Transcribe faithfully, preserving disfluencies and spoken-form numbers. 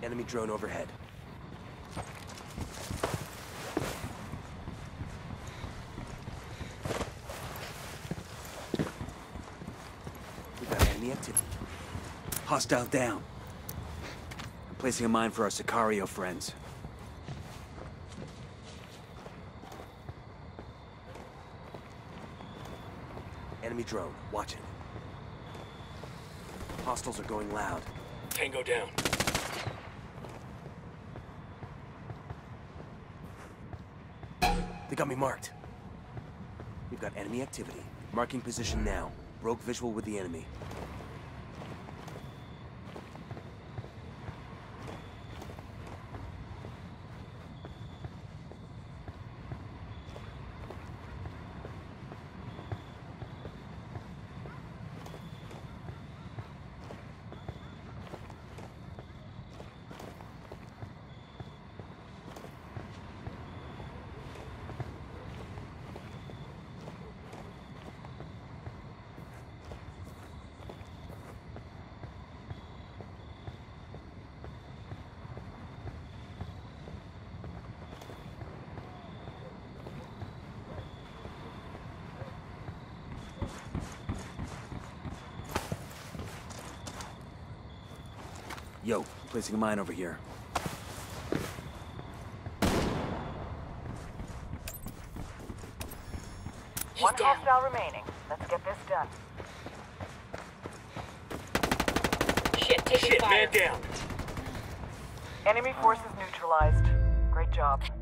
Enemy drone overhead. We got enemy activity. Hostile down. I'm placing a mine for our Sicario friends. Enemy drone. Watch it. Hostiles are going loud. Tango down. They got me marked. We've got enemy activity. Marking position now. Broke visual with the enemy. Yo, placing a mine over here. One hostile remaining. Let's get this done. Shit, taking Shit, fire. man down. Enemy forces neutralized. Great job.